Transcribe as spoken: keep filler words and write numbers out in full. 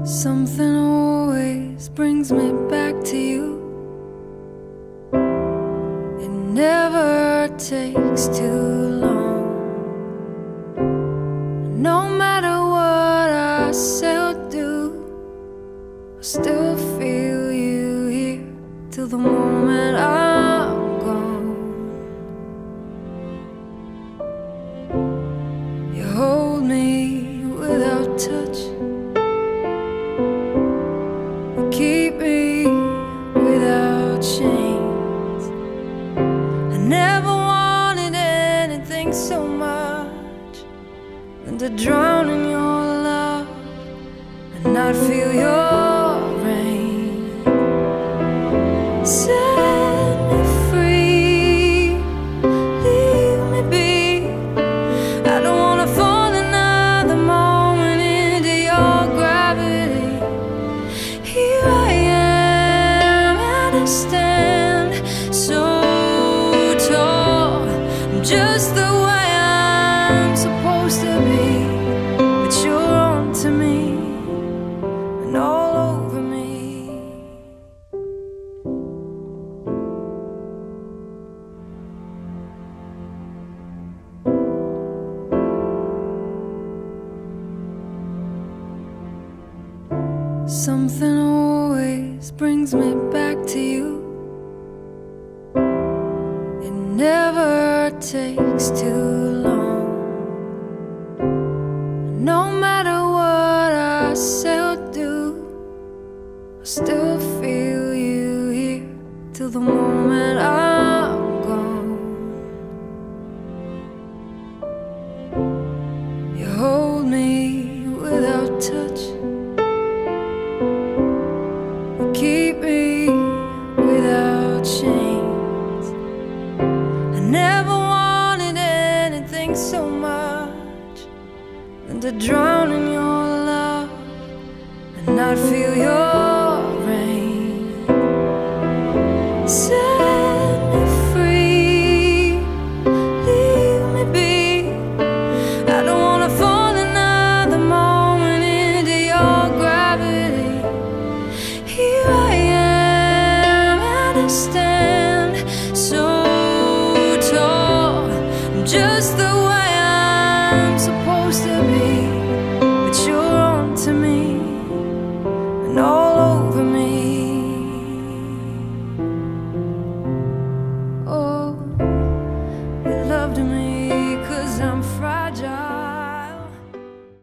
Something always brings me back to you. It never takes too long. No matter what I say or do, I still feel you here till the moment I'm gone. You hold me without touch, keep me without chains. I never wanted anything so much than to drown in your love and not feel your rain. Set me free, leave me be. I don't wanna fall another moment into your gravity. Here I am, and I stand so tall. I'm just the way I'm supposed to be, but you're on to me and all over me. Something always brings me back to you. It never takes too long. No matter what I say or do, I still feel you here till the moment I'm gone. You hold me without touch, keep me without chains. I never wanted anything so much than to drown in your love and not feel your